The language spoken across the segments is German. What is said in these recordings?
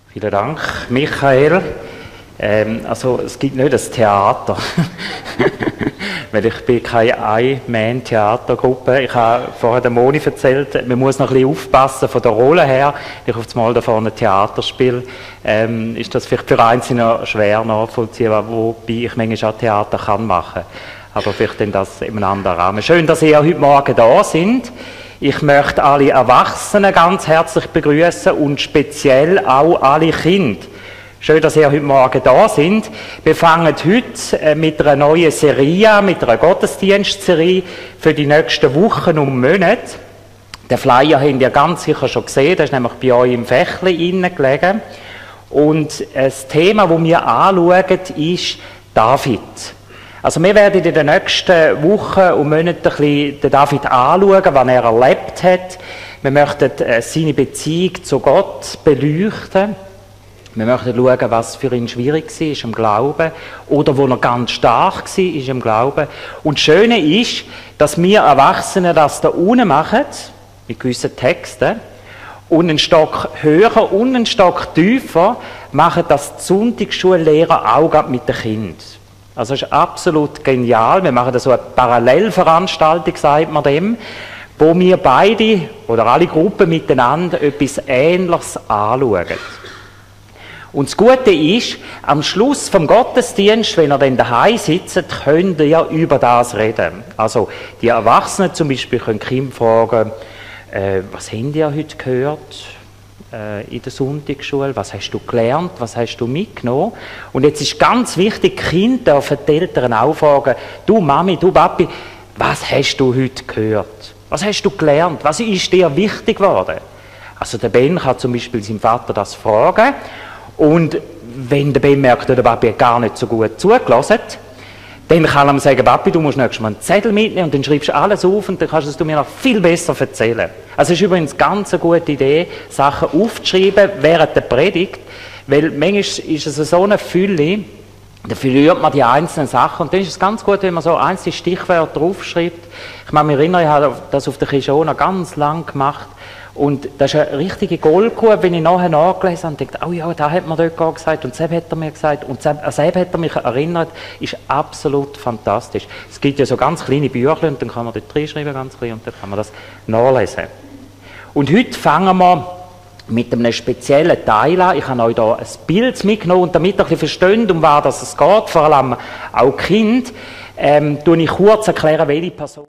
Vielen Dank, Michael. Also es gibt nicht das Theater, weil ich bin keine Ein-Man-Theatergruppe. Ich habe vorher der Moni erzählt, man muss noch ein bisschen aufpassen von der Rolle her. Wenn ich auf einmal da vorne Theater spiele, ist das vielleicht für Einzelne schwer nachvollziehbar, wobei ich manchmal auch Theater kann machen. Aber vielleicht dann das in einem anderen Rahmen. Schön, dass ihr heute Morgen da sind. Ich möchte alle Erwachsenen ganz herzlich begrüßen und speziell auch alle Kinder. Schön, dass ihr heute Morgen da sind. Wir fangen heute mit einer neuen Serie an, mit einer Gottesdienstserie für die nächsten Wochen und Monate. Den Flyer habt ihr ganz sicher schon gesehen, der ist nämlich bei euch im Fächli innen gelegen. Und das Thema, das wir anschauen, ist David. Also wir werden in den nächsten Wochen und Monaten ein bisschen den David anschauen, was er erlebt hat. Wir möchten seine Beziehung zu Gott beleuchten. Wir möchten schauen, was für ihn schwierig war im Glauben oder wo er ganz stark war im Glauben. Und das Schöne ist, dass wir Erwachsene das da unten machen, mit gewissen Texten, und einen Stock höher und einen Stock tiefer machen das die Sonntagsschullehrer auch gerade mit den Kindern. Also das ist absolut genial. Wir machen da so eine Parallelveranstaltung, sagt man dem, wo wir beide oder alle Gruppen miteinander etwas Ähnliches anschauen. Und das Gute ist, am Schluss vom Gottesdienst, wenn ihr dann daheim sitzt, könnt ihr über das reden. Also die Erwachsenen zum Beispiel können Kinder fragen, was habt ihr heute gehört in der Sonntagsschule, was hast du gelernt, was hast du mitgenommen? Und jetzt ist ganz wichtig, die Kinder dürfen die Eltern auch fragen, du Mami, du Papi, was hast du heute gehört? Was hast du gelernt? Was ist dir wichtig geworden? Also der Ben kann zum Beispiel seinem Vater das fragen. Und wenn der Ben merkt, der Papi hat gar nicht so gut zugelassen, dann kann er ihm sagen, Papi, du musst nächstes Mal einen Zettel mitnehmen und dann schreibst du alles auf und dann kannst du mir noch viel besser erzählen. Also es ist übrigens ganz eine gute Idee, Sachen aufzuschreiben während der Predigt, weil manchmal ist es so eine Fülle, da verliert man die einzelnen Sachen und dann ist es ganz gut, wenn man so einzelne Stichwörter aufschreibt. Ich kann mich erinnern, ich habe das auf der Kishona ganz lang gemacht. Und das ist eine richtige Goldgrube, wenn ich nachher nachgelesen habe und denke, oh ja, da hat man dort gesagt und Seb hat er mir gesagt und Seb hat er mich erinnert, ist absolut fantastisch. Es gibt ja so ganz kleine Bücher und dann kann man dort reinschreiben, ganz klein, und dann kann man das nachlesen. Und heute fangen wir mit einem speziellen Teil an. Ich habe euch hier ein Bild mitgenommen und damit ihr ein bisschen versteht, um was es geht, vor allem auch Kind, tue ich kurz erklären, welche Person.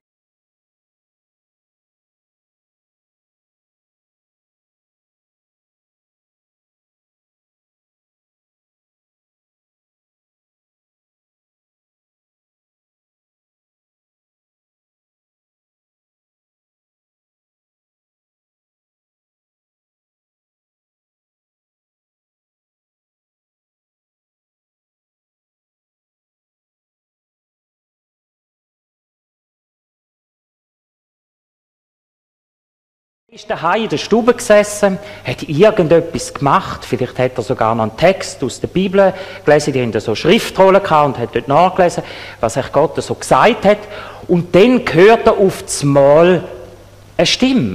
Er ist daheim in der Stube gesessen, hat irgendetwas gemacht, vielleicht hat er sogar noch einen Text aus der Bibel gelesen, die haben so Schriftrollen gehabt und hat dort nachgelesen, was euch Gott so gesagt hat. Und dann hört er auf das Mal eine Stimme.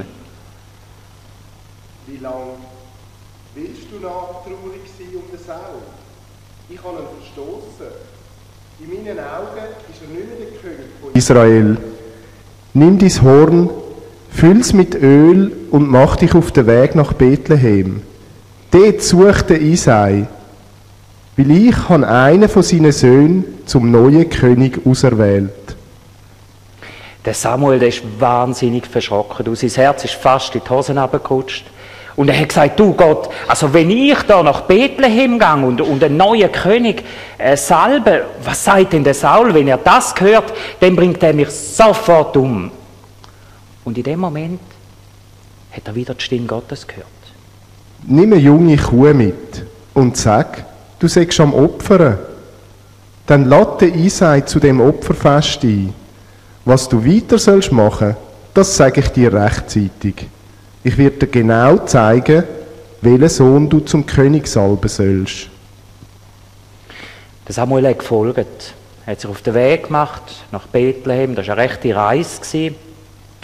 Wie lange willst du noch traurig sein um den Saul? Ich habe ihn verstoßen. In meinen Augen ist er nicht mehr der König von Israel. Nimm dein Horn, füll's mit Öl und mach dich auf den Weg nach Bethlehem. Dort sucht der Isai, weil ich habe einen von seinen Söhnen zum neuen König auserwählt. Der Samuel, der ist wahnsinnig verschrocken. Sein Herz ist fast in die Hosen runtergerutscht. Und er hat gesagt, du Gott, also wenn ich da nach Bethlehem gehe und einen neuen König salbe, was sagt denn der Saul? Wenn er das hört, dann bringt er mich sofort um. Und in dem Moment hat er wieder die Stimme Gottes gehört. Nimm eine junge Kuh mit und sag, du seist am Opfern. Dann lade den Isai zu dem Opferfest ein. Was du weiter sollst machen, das sage ich dir rechtzeitig. Ich werde dir genau zeigen, welchen Sohn du zum König salben sollst. Der Samuel hat gefolgt. Er hat sich auf den Weg gemacht nach Bethlehem. Das war eine rechte Reise.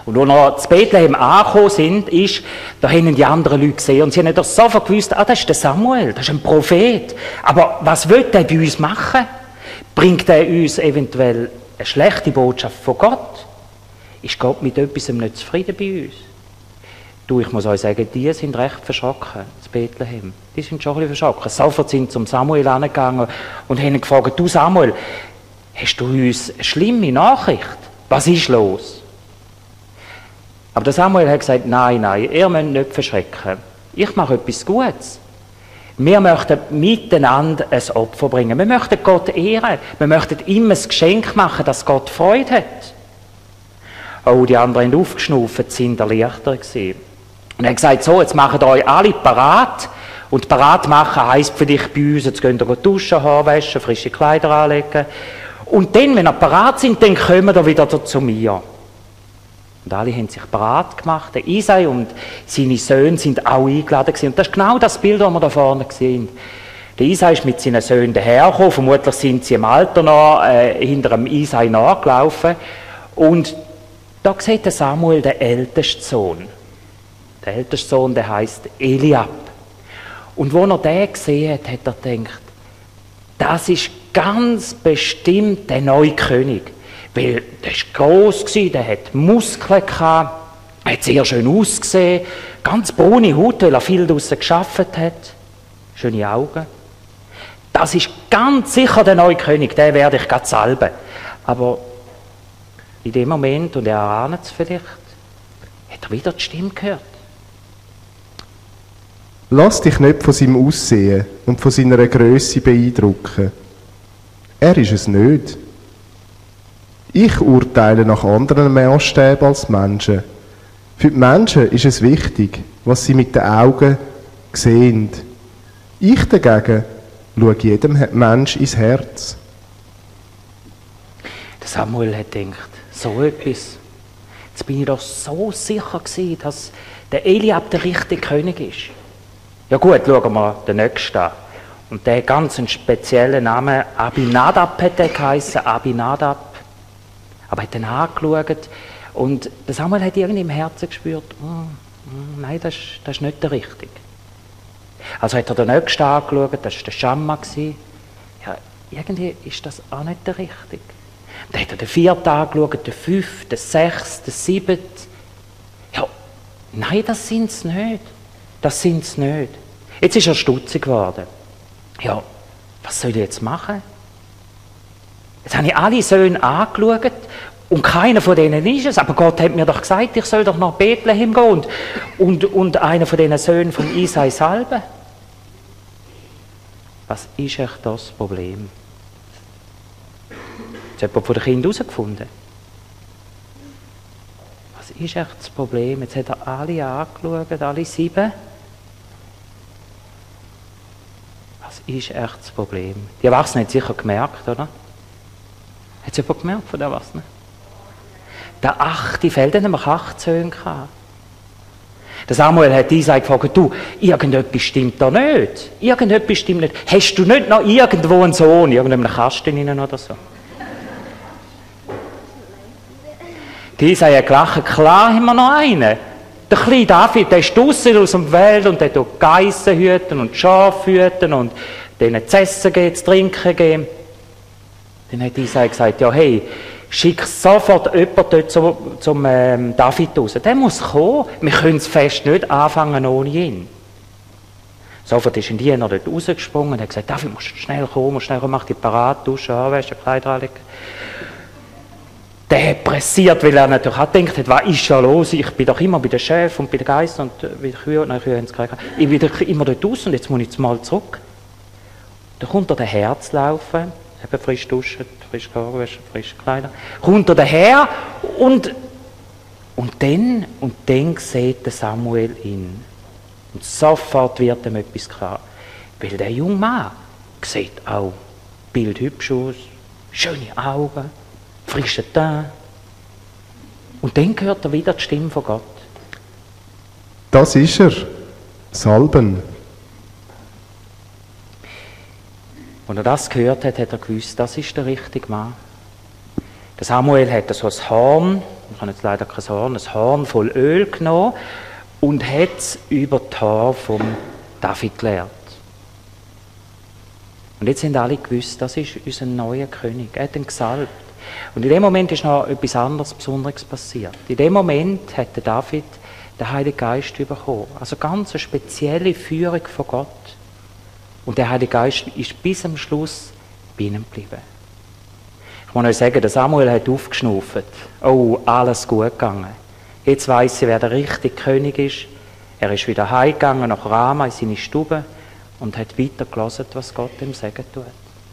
Und als wir zu Bethlehem angekommen sind, da haben die anderen Leute gesehen und sie haben doch sofort gewusst, das ist der Samuel, das ist ein Prophet. Aber was will der bei uns machen? Bringt er uns eventuell eine schlechte Botschaft von Gott? Ist Gott mit etwas nicht zufrieden bei uns? Ich muss euch sagen, die sind recht verschrocken, zu Bethlehem. Die sind schon ein bisschen verschrocken. Sofort sind sie zum Samuel angegangen und haben gefragt, du Samuel, hast du uns eine schlimme Nachricht? Was ist los? Aber der Samuel hat gesagt, nein, ihr müsst nicht verschrecken. Ich mache etwas Gutes. Wir möchten miteinander ein Opfer bringen. Wir möchten Gott ehren. Wir möchten ihm ein Geschenk machen, dass Gott Freude hat. Oh, die anderen haben aufgeschnauft, sind erleichtert gewesen. Und er hat gesagt, so, jetzt macht ihr euch alle parat. Und parat machen heisst für dich bei uns, jetzt könnt ihr duschen, Haar waschen, frische Kleider anlegen. Und dann, wenn ihr parat sind, dann kommen ihr wieder zu mir. Und alle haben sich parat gemacht. Der Isai und seine Söhne sind auch eingeladen gewesen. Und das ist genau das Bild, das wir da vorne sehen. Der Isai ist mit seinen Söhnen dahergekommen. Vermutlich sind sie im Alter noch hinter dem Isai nachgelaufen. Und da sieht der Samuel den ältesten Sohn. Der älteste Sohn, der heisst Eliab. Und als er den gesehen hat, hat er gedacht, das ist ganz bestimmt der neue König. Weil der war gross, der hat Muskeln gehabt, hat sehr schön ausgesehen, ganz braune Haut, weil er viel draussen gearbeitet hat, schöne Augen. Das ist ganz sicher der neue König, den werde ich gerade salben. Aber in dem Moment, und er ahnt es vielleicht, hat er wieder die Stimme gehört. Lass dich nicht von seinem Aussehen und von seiner Grösse beeindrucken. Er ist es nicht. Ich urteile nach anderen Maßstäben als Menschen. Für die Menschen ist es wichtig, was sie mit den Augen sehen. Ich dagegen schaue jedem Mensch ins Herz. Der Samuel hat gedacht, so etwas. Jetzt bin ich doch so sicher gewesen, dass der Eliab der richtige König ist. Ja gut, schauen wir den nächsten an. Und der ganz einen speziellen Namen, Abinadab hat der geheissen, Abinadab. Aber er hat dann angeschaut und der Samuel hat irgendwie im Herzen gespürt, nein, das ist nicht der Richtige. Also hat er den nächsten angeschaut, das war der Schamma. Ja, irgendwie ist das auch nicht der Richtige. Dann hat er den vierten angeschaut, den fünften, den sechsten, den siebten. Ja, nein, das sind es nicht. Das sind es nicht. Jetzt ist er stutzig geworden. Ja, was soll ich jetzt machen? Jetzt habe ich alle Söhne angeschaut und keiner von denen ist es. Aber Gott hat mir doch gesagt, ich soll doch nach Bethlehem gehen und einer von diesen Söhnen von Isai salben. Was ist echt das Problem? Hat jemand von den Kindern herausgefunden? Was ist echt das Problem? Jetzt hat er alle angeschaut, alle 7. Was ist echt das Problem? Die Erwachsenen haben es sicher gemerkt, oder? Hat es jemand gemerkt von den Erwachsenen? Der 8. fällt, dann haben wir 8 Söhne gehabt. Der Samuel hat Isai gefragt, du, irgendetwas stimmt da nicht. Irgendetwas stimmt nicht. Hast du nicht noch irgendwo einen Sohn, irgendeinem Kasten rein oder so? Die Isai hat gelacht, klar haben wir noch einen. Der kleine David, der ist draussen aus dem Feld und der tut Geissen hüten und Schafe hüten und denen zu essen geben, zu trinken geben. Dann hat Isai gesagt, ja hey, schick sofort jemanden dort zum David raus. Der muss kommen, wir können das Fest nicht anfangen ohne ihn. Sofort ist ein Diener dort rausgesprungen und hat gesagt, David, musst schnell kommen, mach dich parat, duschen, anwaschen, Kleider anlegen. Der hat pressiert, weil er natürlich auch gedacht hat, was ist schon los? Ich bin doch immer bei den Chef und bei den Geistern und bei den Kühen. Nein, Kühe haben es gekriegt. Ich bin doch immer dort raus und jetzt muss ich jetzt mal zurück. Da kommt er daher zu laufen, eben frisch duschen, frisch Haare waschen, frische Kleider. Kommt er daher und dann sieht der Samuel ihn. Und sofort wird ihm etwas klar. Weil der junge Mann sieht auch bildhübsch aus, schöne Augen, frischer Teint. Und dann hört er wieder die Stimme von Gott. Das ist er. Salben. Als er das gehört hat, hat er gewusst, das ist der richtige Mann. Der Samuel hat so ein Horn ich habe jetzt leider kein Horn, ein Horn voll Öl genommen und hat es über die Haare vom David geleert. Und jetzt haben alle gewusst, das ist unser neuer König. Er hat ihn gesalbt. Und in dem Moment ist noch etwas anderes Besonderes passiert. In dem Moment hat der David den Heiligen Geist bekommen. Also ganz eine spezielle Führung von Gott. Und der Heilige Geist ist bis am Schluss bei ihm geblieben. Ich muss euch sagen, der Samuel hat aufgeschnauft. Oh, alles gut gegangen. Jetzt weiss ich, wer der richtige König ist. Er ist wieder heimgegangen nach Rama in seine Stube und hat weiter gehört, was Gott ihm sagen tut.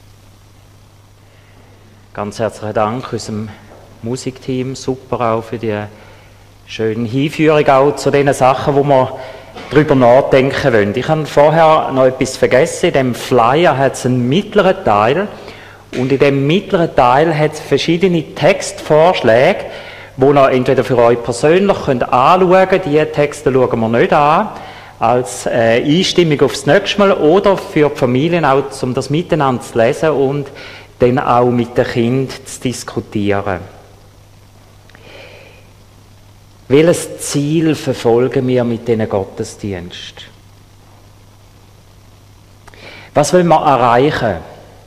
Ganz herzlichen Dank unserem Musikteam, super auch für die schöne Hinführung auch zu den Sachen, wo wir darüber nachdenken wollen. Ich habe vorher noch etwas vergessen. In dem Flyer hat es einen mittleren Teil und in dem mittleren Teil hat es verschiedene Textvorschläge, die ihr entweder für euch persönlich anschauen könnt. Diese Texte schauen wir nicht an, als Einstimmung aufs nächste Mal oder für die Familien auch, um das miteinander zu lesen und dann auch mit den Kindern zu diskutieren. Welches Ziel verfolgen wir mit diesen Gottesdiensten? Was wollen wir erreichen?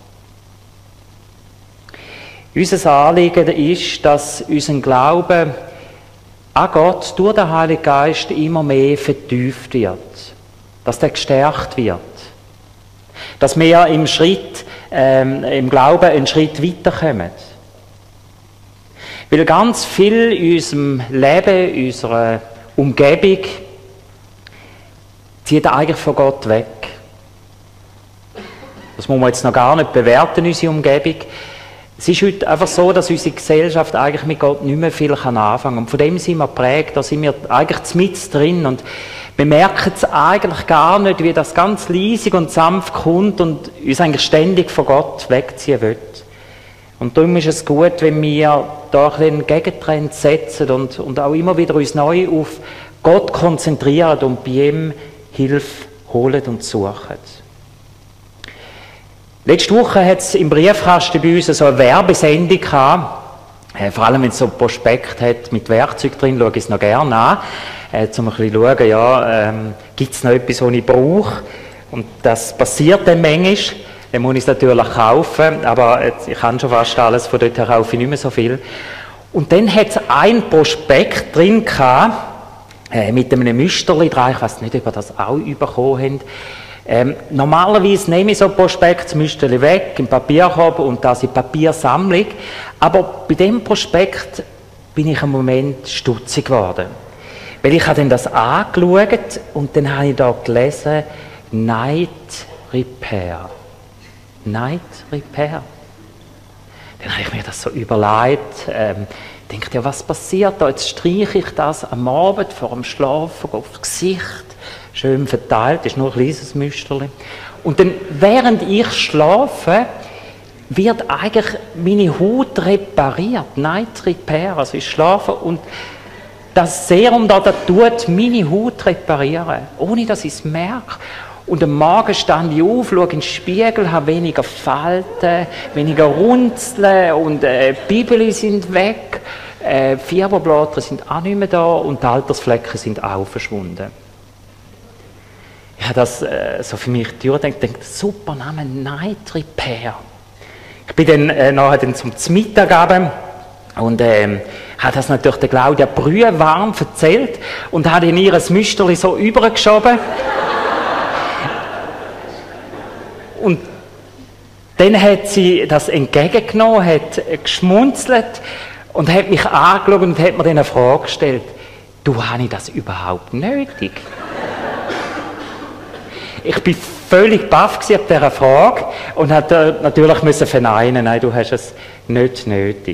Unser Anliegen ist, dass unser Glaube an Gott durch den Heiligen Geist immer mehr vertieft wird. Dass der gestärkt wird. Dass wir im Glauben einen Schritt weiterkommen. Weil ganz viel in unserem Leben, in unserer Umgebung, zieht eigentlich von Gott weg. Das muss man jetzt noch gar nicht bewerten, unsere Umgebung. Es ist heute einfach so, dass unsere Gesellschaft eigentlich mit Gott nicht mehr viel anfangen kann. Und von dem sind wir geprägt, da sind wir eigentlich mit drin und wir merken es eigentlich gar nicht, wie das ganz leisig und sanft kommt und uns eigentlich ständig von Gott wegziehen will. Und darum ist es gut, wenn wir da einen Gegentrend setzen und auch immer wieder uns neu auf Gott konzentrieren und bei ihm Hilfe holen und suchen. Letzte Woche hat es im Briefkasten bei uns so eine Werbesendung gehabt. Vor allem, wenn es so ein Prospekt hat mit Werkzeug drin, schaue ich es noch gerne an. Um ein bisschen zu schauen, ja, gibt es noch etwas, was ich brauche? Und das passiert dann manchmal. Dann muss ich es natürlich kaufen, aber ich habe schon fast alles, von dort her kaufe ich nicht mehr so viel. Und dann hat es ein Prospekt drin gehabt, mit einem Müsterli dran. Ich weiß nicht, ob ihr das auch bekommen habt. Normalerweise nehme ich so ein Prospekt, das Müsterli weg, im Papierkorb und das in Papiersammlung. Aber bei dem Prospekt bin ich im Moment stutzig geworden. Weil ich habe dann das angeschaut und dann habe ich da gelesen, Night Repair. Night Repair. Dann habe ich mir das so überlegt, denke, ja, was passiert da? Jetzt streiche ich das am Abend vor dem Schlafen aufs Gesicht, schön verteilt, das ist nur ein kleines Müsterli. Und dann, während ich schlafe, wird eigentlich meine Haut repariert. Night Repair, also ich schlafe und das Serum da, das tut meine Haut reparieren, ohne dass ich es merke. Und am Morgen stand ich auf, schaue in den Spiegel, habe weniger Falten, weniger Runzeln und Bibeli sind weg, Fieberblätter sind auch nicht mehr da und die Altersflecken sind auch verschwunden. Ich habe das so für mich durchgedacht, super Name, Night Repair. Ich bin dann nachher zum Mittag und hat das natürlich der Claudia brühwarm erzählt und hat in ihr Müsterli so übergeschoben. Und dann hat sie das entgegengenommen, hat geschmunzelt und hat mich angeschaut und hat mir dann eine Frage gestellt. Du, habe ich das überhaupt nötig? Ich bin völlig baff ab dieser Frage und musste natürlich verneinen, nein, du hast es nicht nötig.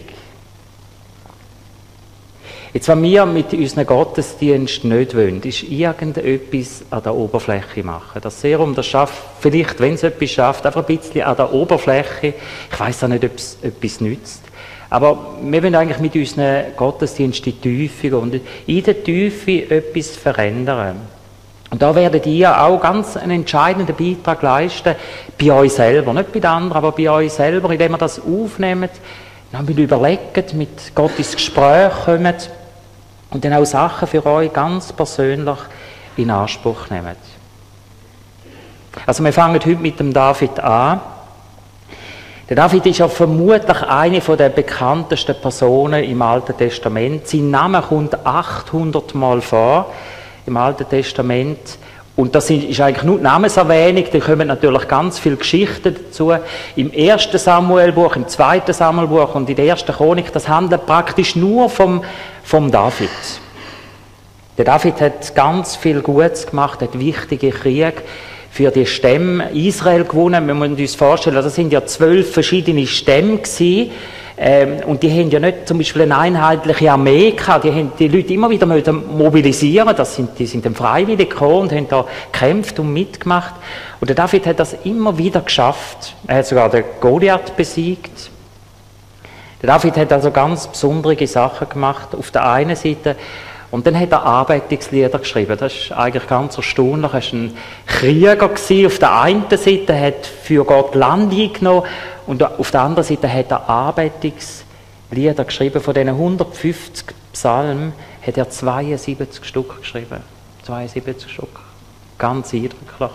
Jetzt, was wir mit unseren Gottesdiensten nicht wollen, ist irgendetwas an der Oberfläche machen. Das Serum, das schafft vielleicht, wenn es etwas schafft, einfach ein bisschen an der Oberfläche. Ich weiss auch nicht, ob es etwas nützt. Aber wir wollen eigentlich mit unseren Gottesdiensten in die Tiefe gehen und in der Tiefe etwas verändern. Und da werdet ihr auch ganz einen entscheidenden Beitrag leisten, bei euch selber, nicht bei den anderen, aber bei euch selber, indem ihr das aufnehmt, Dann überlegt, mit Gott ins Gespräch kommt und dann auch Sachen für euch ganz persönlich in Anspruch nehmt. Also wir fangen heute mit dem David an. Der David ist ja vermutlich eine der bekanntesten Personen im Alten Testament. Sein Name kommt 800 Mal vor im Alten Testament. Und das ist eigentlich nur die Namenserwähnung, da kommen natürlich ganz viele Geschichten dazu. Im 1. Samuelbuch, im 2. Samuelbuch und in der 1. Chronik, das handelt praktisch nur vom David. Der David hat ganz viel Gutes gemacht, hat wichtige Kriege für die Stämme Israel gewonnen. Wir müssen uns vorstellen, das sind ja 12 verschiedene Stämme gewesen. Und die haben ja nicht zum Beispiel eine einheitliche Armee gehabt, die haben die Leute immer wieder mobilisieren, die sind dann freiwillig gekommen und haben da gekämpft und mitgemacht. Und der David hat das immer wieder geschafft. Er hat sogar den Goliath besiegt. Der David hat also ganz besondere Sachen gemacht, auf der einen Seite. Und dann hat er Arbeitungslieder geschrieben. Das ist eigentlich ganz erstaunlich. Er war ein Krieger gewesen. Auf der einen Seite hat für Gott Land eingenommen und auf der anderen Seite hat er Arbeitungslieder geschrieben. Von diesen 150 Psalmen hat er 72 Stück geschrieben. 72 Stück. Ganz eindrücklich.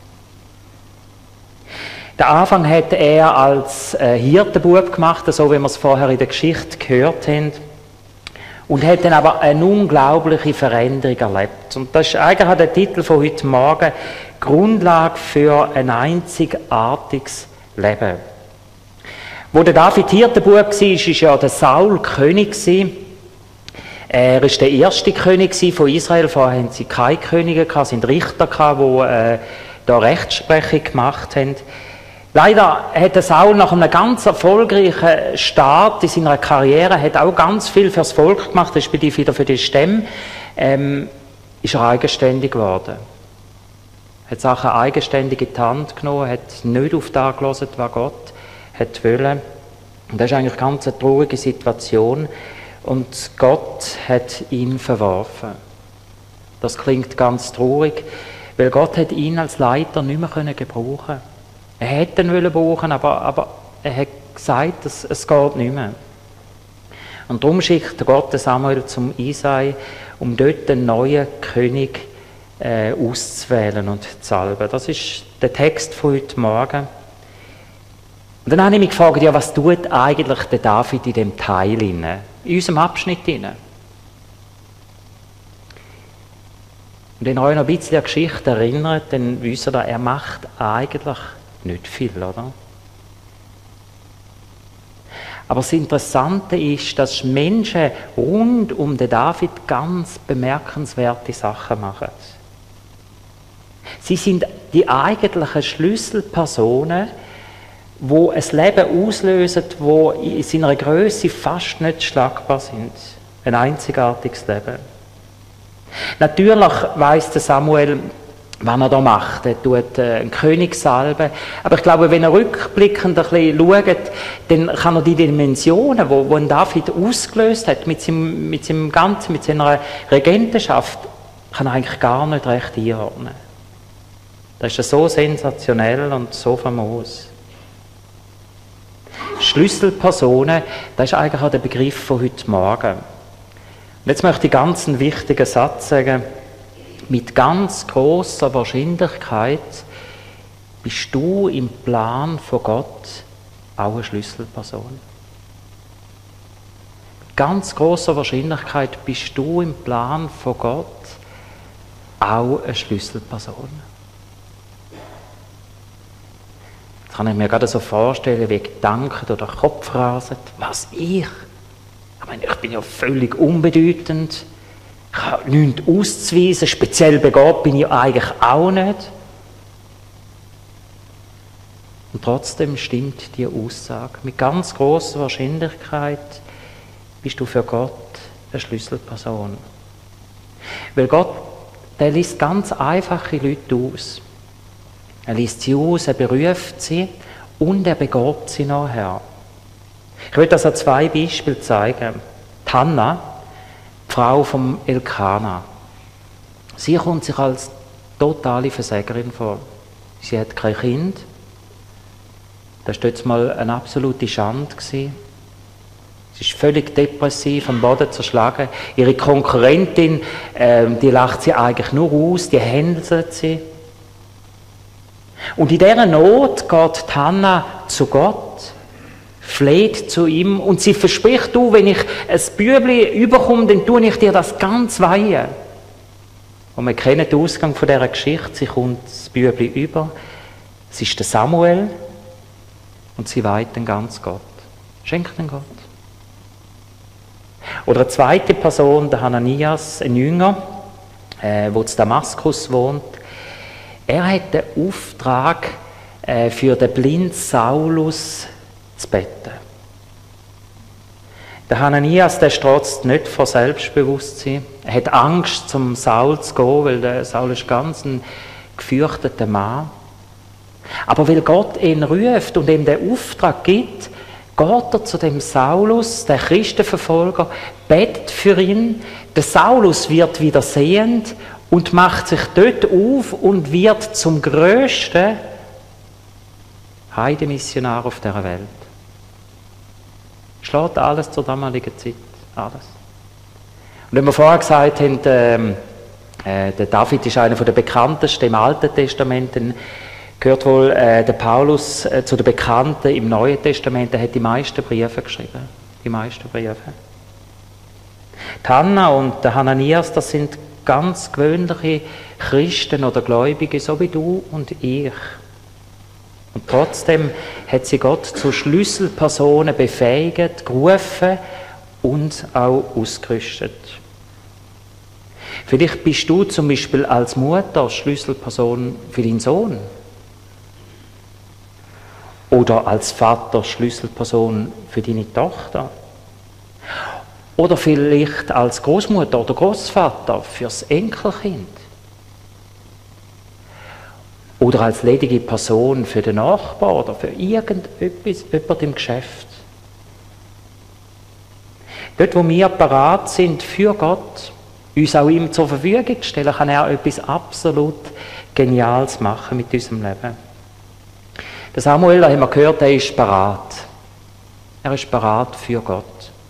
Den Anfang hat er als Hirtenbub gemacht, so wie wir es vorher in der Geschichte gehört haben. Und hat dann aber eine unglaubliche Veränderung erlebt. Und das ist eigentlich auch der Titel von heute Morgen, Grundlage für ein einzigartiges Leben. Wo der David Hirtenbub war, ist ja der Saul König gewesen. Er war der erste König von Israel. Vorher hatten sie keine Könige gehabt, es sind Richter gehabt, die da Rechtsprechung gemacht haben. Leider hat der Saul nach einem ganz erfolgreichen Start in seiner Karriere, hat auch ganz viel fürs Volk gemacht, respektive wieder für die Stämme, ist er eigenständig geworden. Hat Sachen eigenständig in die Hand genommen, hat nicht auf das gehört, was Gott hat wollen. Und das ist eigentlich eine ganz traurige Situation. Und Gott hat ihn verworfen. Das klingt ganz traurig, weil Gott hat ihn als Leiter nicht mehr gebrauchen können. Er hätte ihn brauchen, aber er hat gesagt, es geht nicht mehr. Und darum schickt Gott Samuel zum Isai, um dort einen neuen König auszuwählen und zu salben. Das ist der Text von heute Morgen. Und dann habe ich mich gefragt, ja, was tut eigentlich der David in dem Teil in unserem Abschnitt inne? Und wenn ihr euch noch ein bisschen an die Geschichte erinnert, dann wisst ihr, er macht eigentlich nicht viel, oder? Aber das Interessante ist, dass Menschen rund um den David ganz bemerkenswerte Sachen machen. Sie sind die eigentlichen Schlüsselpersonen, die ein Leben auslösen, wo in seiner Größe fast nicht schlagbar sind. Ein einzigartiges Leben. Natürlich weiss der Samuel, was er da macht. Er tut einen König salben. Aber ich glaube, wenn er rückblickend ein bisschen schaut, dann kann er die Dimensionen, die ein David ausgelöst hat, mit seinem Ganzen, mit seiner Regentenschaft, kann er eigentlich gar nicht recht einordnen. Das ist so sensationell und so famos. Schlüsselpersonen, das ist eigentlich auch der Begriff von heute Morgen. Und jetzt möchte ich ganz einen wichtigen Satz sagen. Mit ganz grosser Wahrscheinlichkeit bist du im Plan von Gott auch eine Schlüsselperson. Mit ganz grosser Wahrscheinlichkeit bist du im Plan von Gott auch eine Schlüsselperson. Das kann ich mir gerade so vorstellen, wie Gedanken oder Kopf rasen. Was ich? Ich meine, ich bin ja völlig unbedeutend. Ich habe nichts auszuweisen, speziell begabt bin ich eigentlich auch nicht. Und trotzdem stimmt die Aussage. Mit ganz grosser Wahrscheinlichkeit bist du für Gott eine Schlüsselperson. Weil Gott, der liest ganz einfache Leute aus. Er liest sie aus, er beruft sie und er begabt sie nachher. Ich will das an 2 Beispielen zeigen. Die Hannah, die Frau vom Elkana. Sie kommt sich als totale Versägerin vor. Sie hat kein Kind. Das war jetzt mal eine absolute Schande gewesen. Sie ist völlig depressiv, am Boden zerschlagen. Ihre Konkurrentin, die lacht sie eigentlich nur aus, die hänselt sie. Und in dieser Not geht Hannah zu Gott, fleht zu ihm und sie verspricht, du, wenn ich ein Bübli überkomme, dann tue ich dir das ganz weihe. Und wir kennen den Ausgang von dieser Geschichte, sie kommt das Bübli über, es ist der Samuel und sie weiht den ganz Gott, schenkt den Gott. Oder eine zweite Person, der Hananias, ein Jünger, der in Damaskus wohnt, er hat den Auftrag, für den blinden Saulus zu beten. Der Hananias, der strotzt nicht vor Selbstbewusstsein. Er hat Angst, zum Saul zu gehen, weil der Saul ist ganz ein gefürchteter Mann. Aber weil Gott ihn ruft und ihm den Auftrag gibt, geht er zu dem Saulus, der Christenverfolger, betet für ihn. Der Saulus wird wieder sehend und macht sich dort auf und wird zum grössten Heidemissionar auf dieser Welt. Schlägt alles zur damaligen Zeit. Alles. Und wenn wir vorher gesagt haben, der David ist einer der bekanntesten im Alten Testament, dann gehört wohl der Paulus zu den Bekannten im Neuen Testament, der hat die meisten Briefe geschrieben. Die meisten Briefe. Die Hannah und der Hananias, das sind ganz gewöhnliche Christen oder Gläubige, so wie du und ich. Und trotzdem hat sie Gott zu Schlüsselpersonen befähigt, gerufen und auch ausgerüstet. Vielleicht bist du zum Beispiel als Mutter Schlüsselperson für deinen Sohn. Oder als Vater Schlüsselperson für deine Tochter. Oder vielleicht als Großmutter oder Großvater fürs Enkelkind. Oder als ledige Person für den Nachbar oder für jemand im Geschäft. Dort, wo wir parat sind für Gott, uns auch ihm zur Verfügung stellen, kann er etwas absolut Geniales machen mit unserem Leben. Der Samuel, da haben wir gehört, er ist parat. Er ist parat für Gott.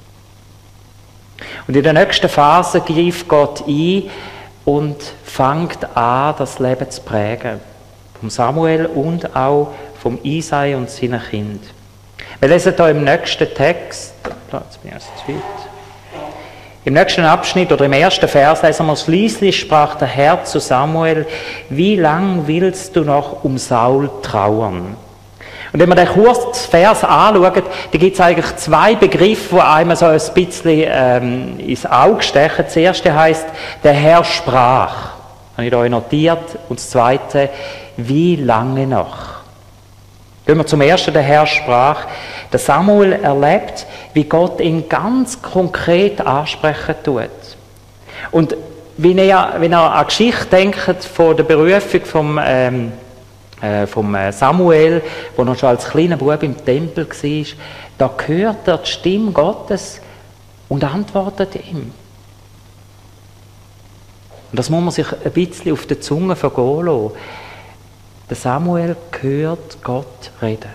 Und in der nächsten Phase greift Gott ein und fängt an, das Leben zu prägen. Vom Samuel und auch vom Isai und seinen Kind. Wir lesen hier im nächsten Text, jetzt bin ich zu weit. Im nächsten Abschnitt oder im ersten Vers lesen wir, schließlich sprach der Herr zu Samuel, wie lang willst du noch um Saul trauern? Und wenn wir den kurzen Vers anschauen, da gibt es eigentlich zwei Begriffe, die einem so ein bisschen ins Auge stechen. Das erste heisst, der Herr sprach. Das habe ich euch notiert. Und das zweite, wie lange noch? Gehen wir zum ersten, der Herr sprach. Der Samuel erlebt, wie Gott ihn ganz konkret ansprechen tut. Und wenn er an die Geschichte denkt von der Berufung vom Samuel, der noch schon als kleiner Bub im Tempel war, da hört er die Stimme Gottes und antwortet ihm. Und das muss man sich ein bisschen auf der Zunge vergehen lassen. Der Samuel hört Gott reden.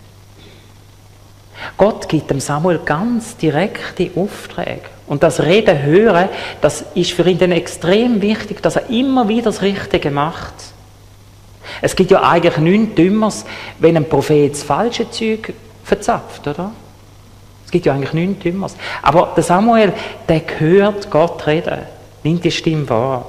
Gott gibt dem Samuel ganz direkte Aufträge. Und das Reden hören, das ist für ihn dann extrem wichtig, dass er immer wieder das Richtige macht. Es gibt ja eigentlich nichts Dümmeres, wenn ein Prophet das falsche Zeug verzapft, oder? Es gibt ja eigentlich nichts Dümmeres. Aber der Samuel, der hört Gott reden, nimmt die Stimme wahr.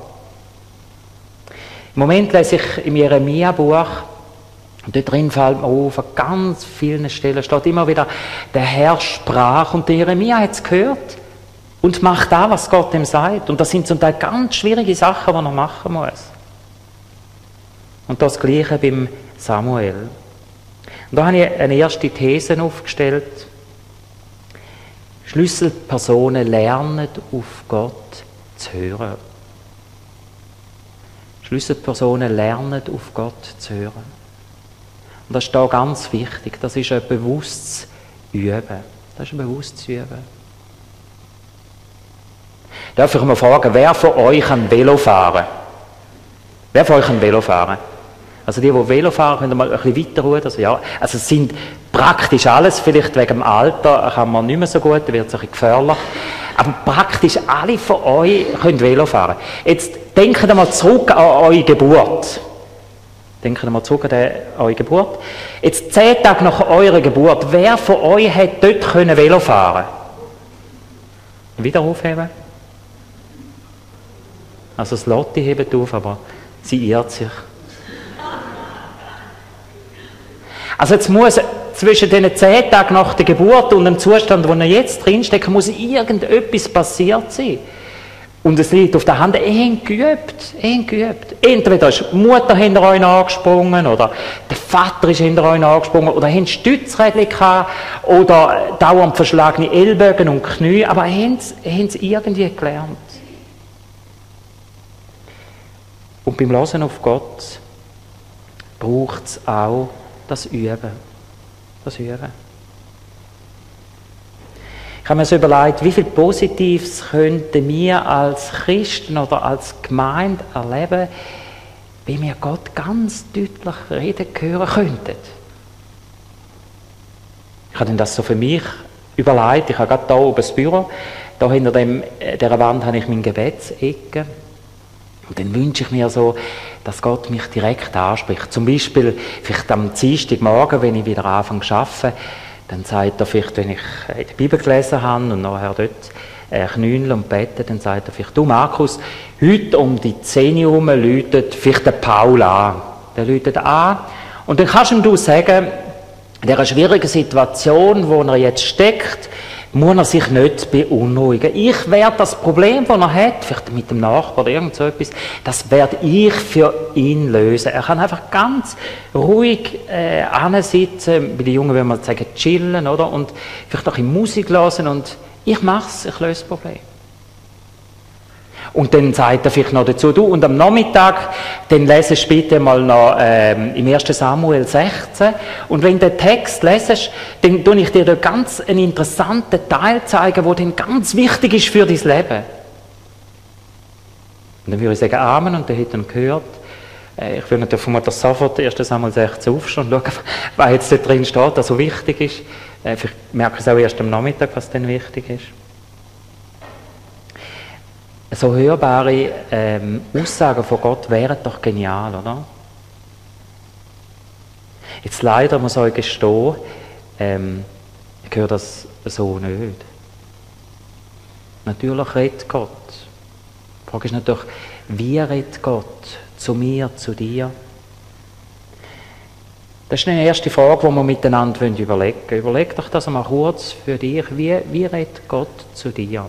Im Moment lese ich im Jeremia-Buch, und dort drin fällt mir auf, an ganz vielen Stellen steht immer wieder, der Herr sprach, und der Jeremia hat es gehört und macht da, was Gott ihm sagt. Und das sind zum Teil ganz schwierige Sachen, die er machen muss. Und das Gleiche beim Samuel. Und da habe ich eine erste These aufgestellt. Schlüsselpersonen lernen, auf Gott zu hören. Schlüsselpersonen lernen, auf Gott zu hören. Und das ist da ganz wichtig. Das ist ein bewusstes Üben. Das ist ein bewusstes Üben. Darf ich mal fragen, wer von euch kann Velo fahren? Wer von euch kann Velo fahren? Also die Velo fahren, können mal ein bisschen weiter ruhen. Also ja, also es sind praktisch alles, vielleicht wegen dem Alter kann man nicht mehr so gut, da wird es ein bisschen gefährlich. Aber praktisch alle von euch können Velo fahren. Jetzt denkt mal zurück an eure Geburt. Denkt mal zurück an eure Geburt. Jetzt 10 Tage nach eurer Geburt, wer von euch hat dort können Velo fahren? Wieder aufheben. Also das Lotti hebt auf, aber sie irrt sich. Also jetzt muss zwischen den 10 Tagen nach der Geburt und dem Zustand, wo er jetzt drinsteckt, muss irgendetwas passiert sein. Und es liegt auf der Hand, geübt. Entweder ist die Mutter hinter euch angesprungen, oder der Vater ist hinter euch angesprungen, oder haben Stützrädchen gehabt, oder dauernd verschlagene Ellbogen und Knie, aber haben es irgendwie gelernt. Und beim Hören auf Gott braucht es auch das Üben. Das Üben. Ich habe mir so überlegt, wie viel Positives könnten wir als Christen oder als Gemeinde erleben, wie wir Gott ganz deutlich reden hören könnten. Ich habe das so für mich überlegt. Ich habe gerade hier oben das Büro. Da hinter dieser Wand habe ich meine Gebetsecke. Und dann wünsche ich mir so, dass Gott mich direkt anspricht. Zum Beispiel vielleicht am Dienstagmorgen, wenn ich wieder anfange zu arbeiten, dann sagt er vielleicht, wenn ich die Bibel gelesen habe und nachher dort knünle und bete, dann sagt er vielleicht, du Markus, heute um die 10 Uhr herum läutet vielleicht der Paul an. Der läutet an und dann kannst du ihm sagen, in dieser schwierigen Situation, wo er jetzt steckt, muss er sich nicht beunruhigen. Ich werde das Problem, das er hat, vielleicht mit dem Nachbarn oder irgend so etwas, das werde ich für ihn lösen. Er kann einfach ganz ruhig ansitzen, bei den Jungen würde man sagen, chillen, oder? Und vielleicht auch in Musik hören und ich mache es, ich löse das Problem. Und dann sagt er vielleicht noch dazu, du, und am Nachmittag, dann lesest du bitte mal noch im 1. Samuel 16. Und wenn du den Text lesest, dann tue ich dir da ganz einen interessanten Teil zeigen, der dann ganz wichtig ist für dein Leben. Und dann würde ich sagen, Amen, und dann hätte er gehört. Ich würde natürlich vermutlich sofort 1. Samuel 16 aufstehen und schauen, was jetzt da drin steht, was so wichtig ist. Vielleicht merke ich es auch erst am Nachmittag, was dann wichtig ist. So hörbare Aussagen von Gott wären doch genial, oder? Jetzt leider muss ich euch gestehen, ich höre das so nicht. Natürlich redet Gott. Die Frage ist natürlich, wie redet Gott zu mir, zu dir? Das ist eine erste Frage, die wir miteinander überlegen wollen. Überleg doch das mal kurz für dich. Wie redet Gott zu dir?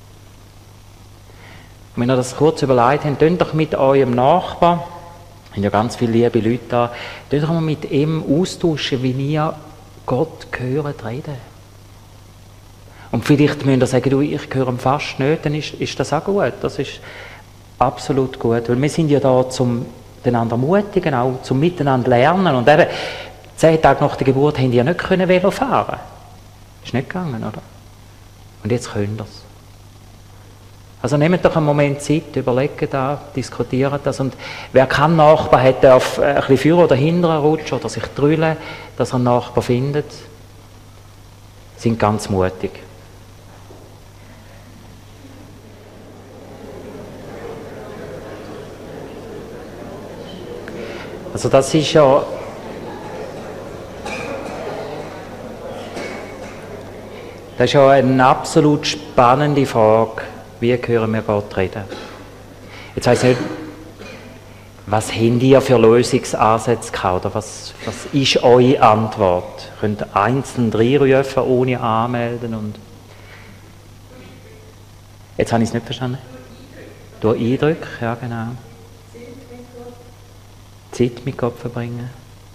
Und wenn ihr das kurz überlegt habt, könnt doch mit eurem Nachbarn, sind ja ganz viele liebe Leute da, könnt doch mal mit ihm austauschen, wie ihr Gott hört reden. Und vielleicht müsst ihr sagen, du, ich höre ihn fast nicht, dann ist das auch gut. Das ist absolut gut, weil wir sind ja da zum einander ermutigen, auch zum Miteinander lernen. Und eben, 10 Tage nach der Geburt haben die ja nicht Velo fahren. Ist nicht gegangen, oder? Und jetzt können das. Also nehmt doch einen Moment Zeit, überlegt da, diskutiert das. Und wer keinen Nachbar hat, darf ein bisschen vorne oder hinten rutschen oder sich drüllen, dass er einen Nachbar findet. Sind ganz mutig. Also das ist ja eine absolut spannende Frage. Wie hören wir Gott reden? Jetzt heisst es nicht, was habt ihr für Lösungsansätze gehabt? Oder was ist eure Antwort? Ihr könnt einzeln reinrufen, ohne anmelden. Und jetzt habe ich es nicht verstanden. Durch Eindrücke, ja genau. Zeit mit Gott verbringen.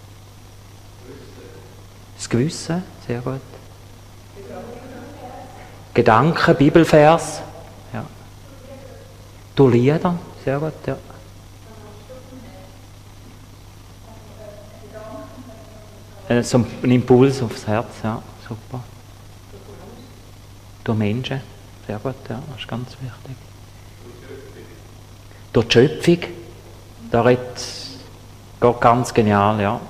Das Gewissen, sehr gut. Gedanken, Bibelvers. Ja. Durch Lieder, sehr gut, ja. So ein Impuls aufs Herz, ja, super. Durch Menschen, sehr gut, ja, das ist ganz wichtig. Durch die Schöpfung, da redet Geht ganz genial, ja.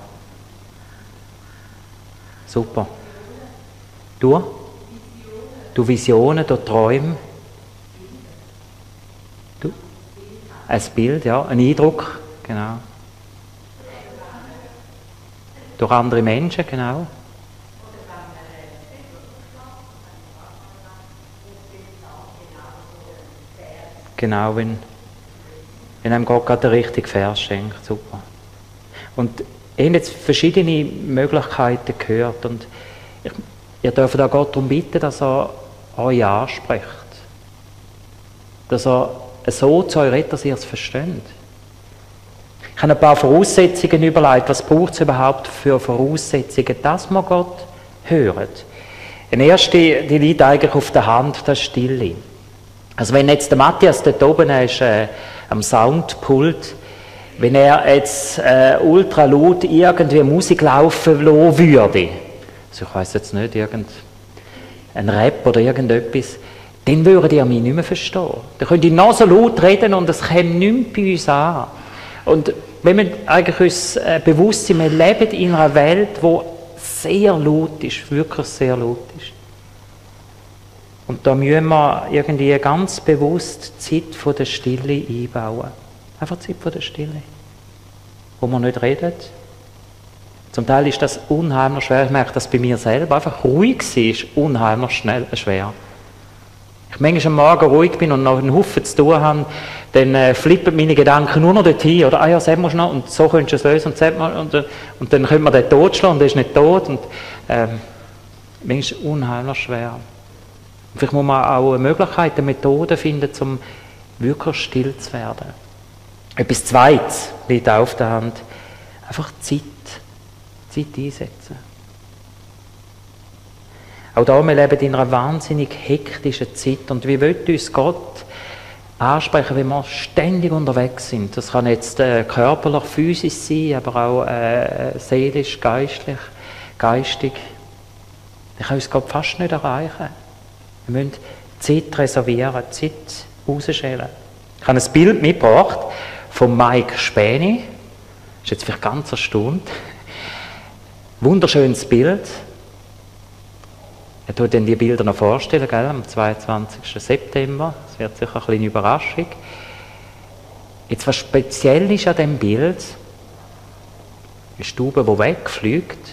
Super. Du? Du Visionen, du Träume? Du? Ein Bild, ja. Ein Eindruck, genau. Durch andere Menschen, genau. Genau, wenn einem Gott gerade den richtigen Vers schenkt, super. Und ich habe jetzt verschiedene Möglichkeiten gehört und ihr dürft auch Gott darum bitten, dass er euch anspricht. Dass er so zu euch redet, dass ihr es versteht. Ich habe ein paar Voraussetzungen überlegt. Was braucht es überhaupt für Voraussetzungen, dass man Gott hört? Eine erste, die liegt eigentlich auf der Hand, das ist Stille. Also wenn jetzt der Matthias dort oben ist, am Soundpult, wenn er jetzt ultra laut irgendwie Musik laufen lassen würde, also ich weiss jetzt nicht, irgendein Rap oder irgendetwas, dann würdet ihr mich nicht mehr verstehen. Dann könnt ihr noch so laut reden und es käme nichts bei uns an. Und wenn wir eigentlich uns bewusst sind, wir leben in einer Welt, die sehr laut ist, wirklich sehr laut ist. Und da müssen wir irgendwie ganz bewusst die Zeit von der Stille einbauen. Einfach die Zeit von der Stille. Wo man nicht redet. Zum Teil ist das unheimlich schwer. Ich merke das bei mir selber. Einfach ruhig sein ist unheimlich schwer. Ich manchmal am Morgen ruhig bin und noch einen Haufen zu tun habe, dann flippen meine Gedanken nur noch dorthin. Oder, das musst du noch, und so könntest du es lösen. Und dann können wir den totschlagen und der ist nicht tot. Und manchmal ist es unheimlich schwer. Vielleicht muss man auch eine Möglichkeit, eine Methode finden, um wirklich still zu werden. Etwas Zweites liegt auf der Hand. Einfach Zeit einsetzen. Auch da, wir leben in einer wahnsinnig hektischen Zeit. Und wie will uns Gott ansprechen, wenn wir ständig unterwegs sind? Das kann jetzt körperlich, physisch sein, aber auch seelisch, geistig. Ich kann uns Gott fast nicht erreichen. Wir müssen Zeit reservieren, Zeit rausschälen. Ich habe ein Bild mitgebracht von Mike Späni. Ist jetzt vielleicht ganz erstaunt. Wunderschönes Bild. Er tut dann die Bilder noch vorstellen, gell, am 22. September. Das wird sicher eine kleine Überraschung. Jetzt, was speziell ist an diesem Bild, ist die Taube, die wegfliegt.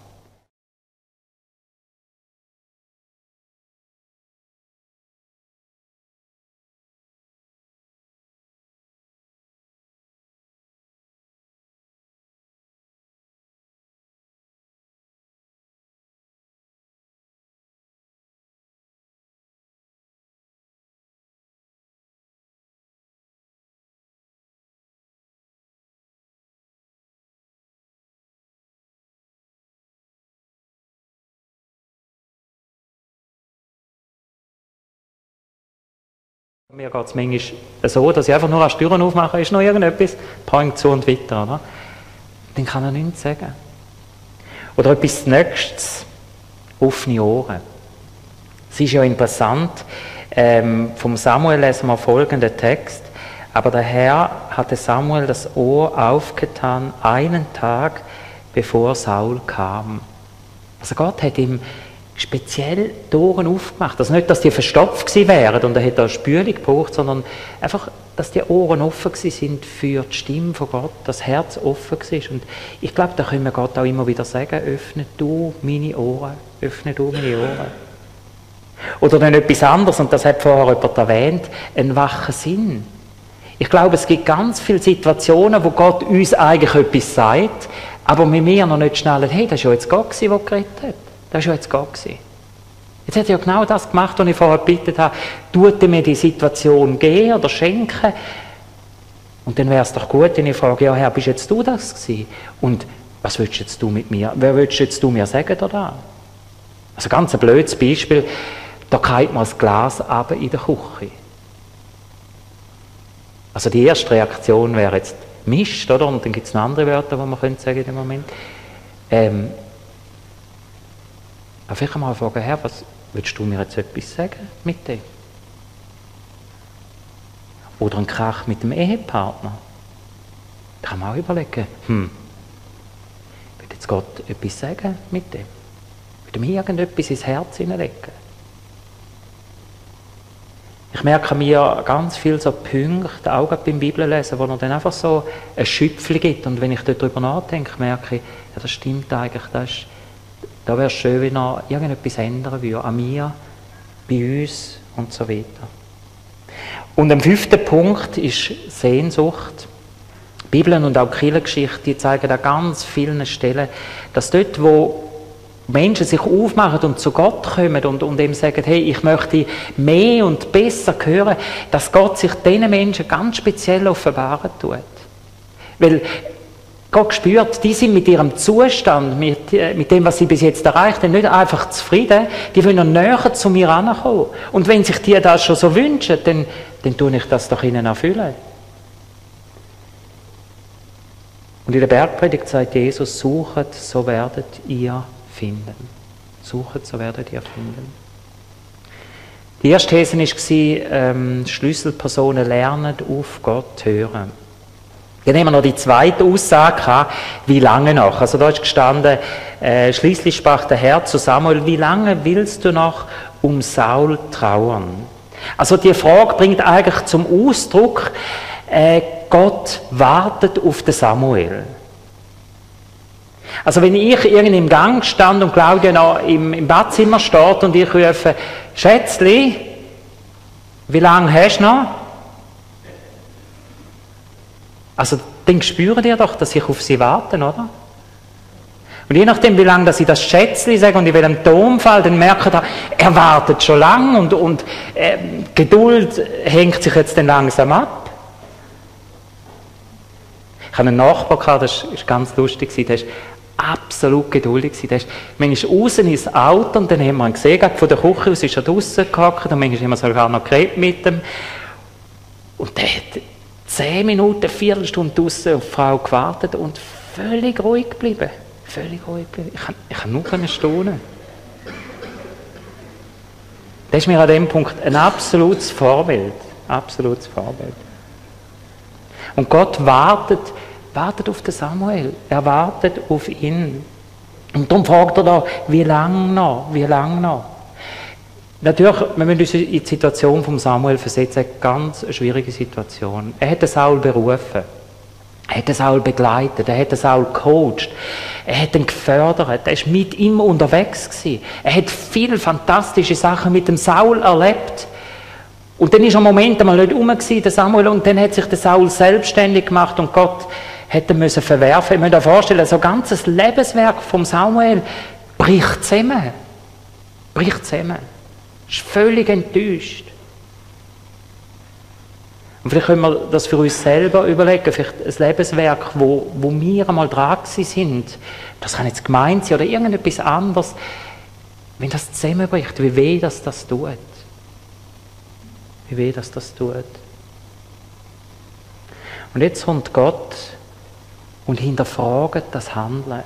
Mir geht es manchmal so, dass ich einfach nur eine Türen aufmache, ist noch irgendetwas, Point zu und weiter. Oder? Dann kann er nichts sagen. Oder etwas Nächstes, offene Ohren. Es ist ja interessant, vom Samuel lesen wir folgenden Text, aber der Herr hatte Samuel das Ohr aufgetan, einen Tag bevor Saul kam. Also Gott hat ihm speziell die Ohren aufgemacht. Also nicht, dass die verstopft gewesen wären und er hätte eine Spülung gebraucht, sondern einfach, dass die Ohren offen gewesen sind für die Stimme von Gott, das Herz offen war. Und ich glaube, da können wir Gott auch immer wieder sagen, öffne du meine Ohren, öffne du meine Ohren. Oder dann etwas anderes, und das hat vorher jemand erwähnt, einen wachen Sinn. Ich glaube, es gibt ganz viele Situationen, wo Gott uns eigentlich etwas sagt, aber wir noch nicht schnell, hey, das war ja jetzt Gott, der geredet hat. Das war ja jetzt Gott. Jetzt hat er ja genau das gemacht, was ich vorher gebeten habe. Tut er mir die Situation geben oder schenken? Und dann wäre es doch gut, wenn ich frage, ja Herr, bist jetzt du das gewesen? Und was willst jetzt du mit mir? Wer willst jetzt du mir sagen da? Also ganz ein blödes Beispiel, da geht man das Glas runter in der Küche. Also die erste Reaktion wäre jetzt Mist, oder? Und dann gibt es noch andere Wörter, die man könnte sagen in dem Moment. Aber vielleicht einmal fragen, Herr, was willst du mir jetzt etwas sagen mit dem? Oder ein Krach mit dem Ehepartner. Da kann man auch überlegen, will jetzt Gott etwas sagen mit dem? Will mir irgendetwas ins Herz hineinlegen? Ich merke mir ganz viele so Punkte, auch beim Bibellesen, wo er dann einfach so ein Schüpfchen gibt. Und wenn ich darüber nachdenke, merke ich, ja, das stimmt eigentlich, da wäre es schön, wenn er irgendetwas ändern würde, an mir, bei uns und so weiter. Und am 5. Punkt ist Sehnsucht. Die Bibel und auch die Kirchengeschichte zeigen an ganz vielen Stellen, dass dort, wo Menschen sich aufmachen und zu Gott kommen und ihm sagen, hey, ich möchte mehr und besser hören, dass Gott sich diesen Menschen ganz speziell offenbaren tut. Weil Gott spürt, die sind mit ihrem Zustand, mit dem, was sie bis jetzt erreicht haben, nicht einfach zufrieden, die wollen näher zu mir herankommen. Und wenn sich die das schon so wünschen, dann tue ich das doch ihnen erfüllen. Und in der Bergpredigt sagt Jesus, suchet, so werdet ihr finden. Suchet, so werdet ihr finden. Die erste These war, Schlüsselpersonen lernen auf Gott hören. Dann haben wir noch die zweite Aussage gehabt, wie lange noch? Also da ist gestanden, schließlich sprach der Herr zu Samuel, wie lange willst du noch um Saul trauern? Also die Frage bringt eigentlich zum Ausdruck, Gott wartet auf den Samuel. Also wenn ich irgendwie im Gang stand und Claudia noch im Badzimmer steht und ich rufe, Schätzli, wie lange hast du noch? Also dann spüren ihr doch, dass ich auf sie warte, oder? Und je nachdem, wie lange dass ich das Schätzli sage und ich will einen Ton fallen, dann merkt er wartet schon lange und Geduld hängt sich jetzt dann langsam ab. Ich hatte einen Nachbar, das war ganz lustig, der war absolut geduldig. Der ist manchmal raus ins Auto und dann haben wir ihn gesehen, von der Küche aus ist er draussen gehockt und manchmal haben wir sogar noch geredet mit ihm. Und der hat 10 Minuten, eine Viertelstunde draussen auf die Frau gewartet und völlig ruhig geblieben. Völlig ruhig geblieben. Ich kann nur staunen. Das ist mir an dem Punkt ein absolutes Vorbild. Absolutes Vorbild. Und Gott wartet auf den Samuel. Er wartet auf ihn. Und darum fragt er da, wie lange noch? Wie lange noch? Natürlich, wir müssen uns in die Situation von Samuel versetzen, eine ganz schwierige Situation. Er hat den Saul berufen. Er hat den Saul begleitet. Er hat den Saul gecoacht. Er hat ihn gefördert. Er war mit ihm unterwegs gewesen. Er hat viele fantastische Sachen mit dem Saul erlebt. Und dann ist ein Moment einmal nicht rum gewesen, der Samuel, und dann hat sich der Saul selbstständig gemacht und Gott hätte müssen verwerfen. Ich muss mir vorstellen, so ein ganzes Lebenswerk vom Samuel bricht zusammen. Bricht zusammen. Ist völlig enttäuscht. Und vielleicht können wir das für uns selber überlegen, vielleicht ein Lebenswerk, wo wir einmal dran sind. Das kann jetzt gemeint sein oder irgendetwas anderes. Wenn das zusammenbricht, wie weh das tut. Wie weh das tut. Und jetzt kommt Gott und hinterfragt das Handeln.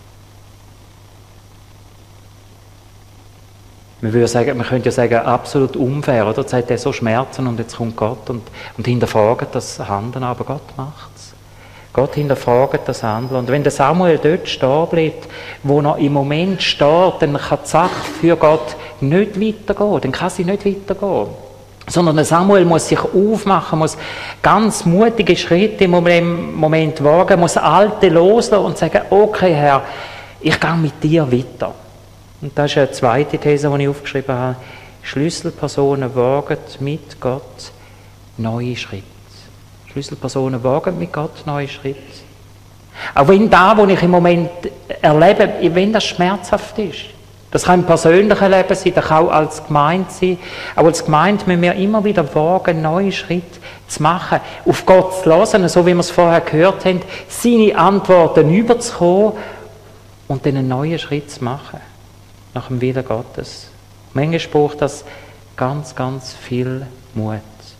Man könnte ja sagen, absolut unfair, oder? Jetzt hat er so Schmerzen und jetzt kommt Gott und hinterfragt das Handeln, aber Gott macht's. Gott hinterfragt das Handeln. Und wenn der Samuel dort stehen bleibt, wo er im Moment steht, dann kann die Sache für Gott nicht weitergehen. Dann kann sie nicht weitergehen. Sondern der Samuel muss sich aufmachen, muss ganz mutige Schritte im Moment wagen, muss Alte loslassen und sagen, okay Herr, ich gehe mit dir weiter. Und das ist eine zweite These, die ich aufgeschrieben habe. Schlüsselpersonen wagen mit Gott neue Schritte. Schlüsselpersonen wagen mit Gott neue Schritte. Auch wenn das, was ich im Moment erlebe, wenn das schmerzhaft ist. Das kann im persönlichen Leben sein, das kann auch als Gemeinde sein. Aber als Gemeinde müssen wir immer wieder wagen, neue Schritte zu machen, auf Gott zu hören, so wie wir es vorher gehört haben, seine Antworten überzukommen und dann einen neuen Schritt zu machen, nach dem Willen Gottes. Manchmal braucht das ganz, ganz viel Mut.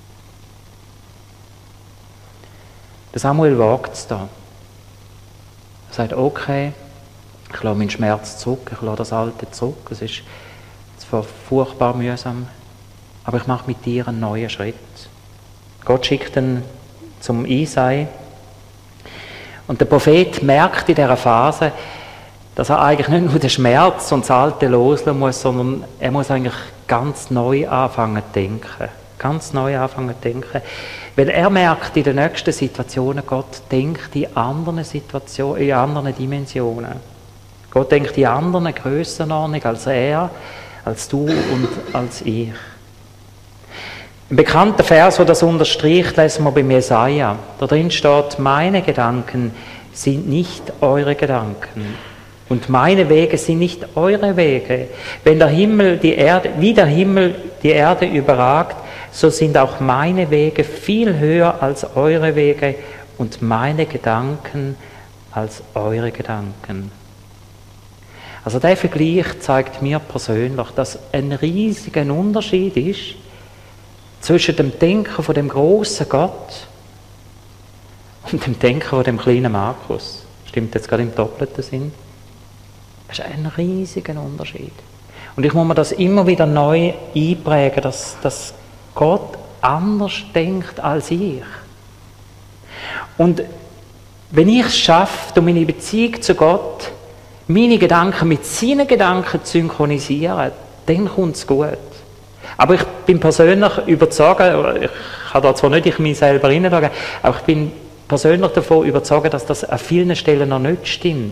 Der Samuel wagt es da. Er sagt, okay, ich lasse meinen Schmerz zurück, ich lasse das Alte zurück. Es ist zwar furchtbar mühsam, aber ich mache mit dir einen neuen Schritt. Gott schickt ihn zum Isai. Und der Prophet merkt in dieser Phase, dass er eigentlich nicht nur den Schmerz und das Alte loslassen muss, sondern er muss eigentlich ganz neu anfangen zu denken. Ganz neu anfangen zu denken. Weil er merkt in den nächsten Situationen, Gott denkt in anderen Situationen, in anderen Dimensionen. Gott denkt in anderen Grössenordnung als er, als du und als ich. Ein bekannter Vers, der das unterstreicht, lesen wir bei Jesaja. Da drin steht: Meine Gedanken sind nicht eure Gedanken und meine Wege sind nicht eure Wege. Wenn der Himmel die Erde, wie der Himmel die Erde überragt, so sind auch meine Wege viel höher als eure Wege und meine Gedanken als eure Gedanken. Also der Vergleich zeigt mir persönlich, dass ein riesiger Unterschied ist zwischen dem Denken von dem großen Gott und dem Denken von dem kleinen Markus. Stimmt jetzt gerade im doppelten Sinn? Das ist ein riesiger Unterschied. Und ich muss mir das immer wieder neu einprägen, dass Gott anders denkt als ich. Und wenn ich es schaffe, durch meine Beziehung zu Gott, meine Gedanken mit seinen Gedanken zu synchronisieren, dann kommt es gut. Aber ich bin persönlich überzeugt, ich kann da zwar nicht in mich selber hineinschauen, aber ich bin persönlich davon überzeugt, dass das an vielen Stellen noch nicht stimmt.